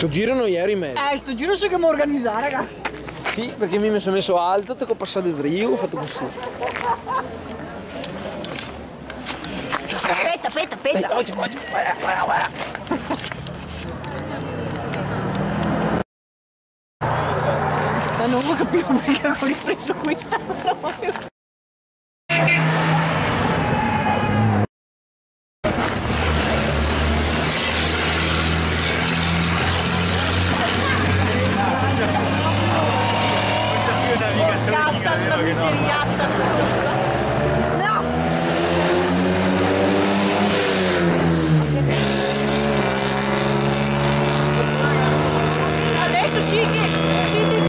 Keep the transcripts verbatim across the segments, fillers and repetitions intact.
Sto giro non eri meglio. Eh, sto giro so che mi organizzare, ragazzi. Sì, perché mi sono messo alto, tocco passare il rio, ho fatto così. Aspetta, aspetta, aspetta. Oggi, oggi, guarda, guarda, guarda. Ma non ho capito perché ho ripreso questa. Cazzo, una miseriazza, no! Adesso sì che... Sì che...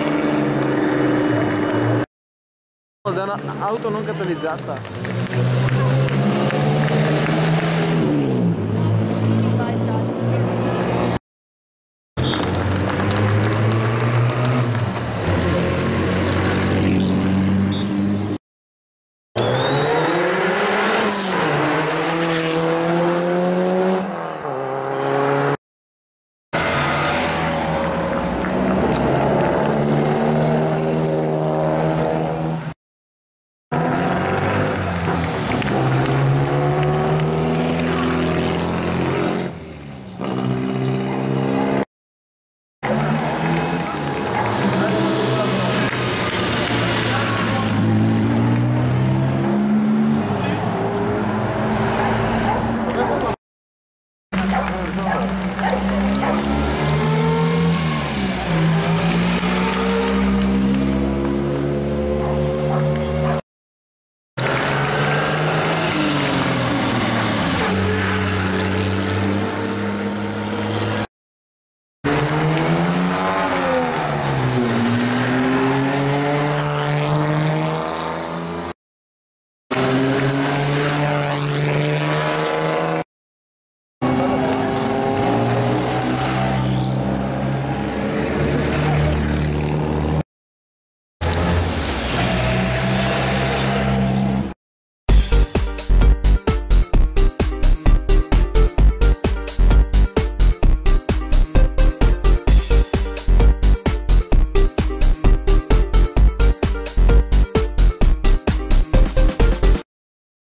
Da un'auto non catalizzata.